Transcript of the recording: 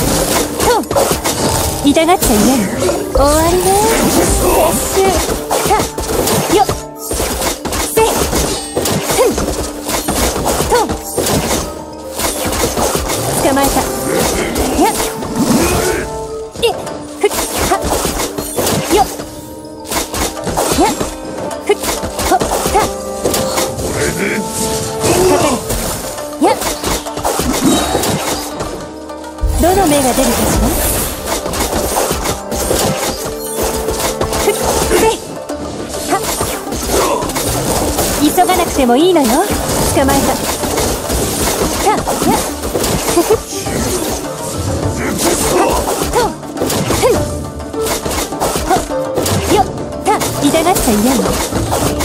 痛がっちゃいない。終わりね。撤収。さよっせふんと捕まえた。やっえふっはよっやっふっほっさかかれ。やっどの目が出るかしら。急がなくてもいいのよ。捕まえた。さあ、やっふふっとふんほっよっさあ、痛がっちゃいないの。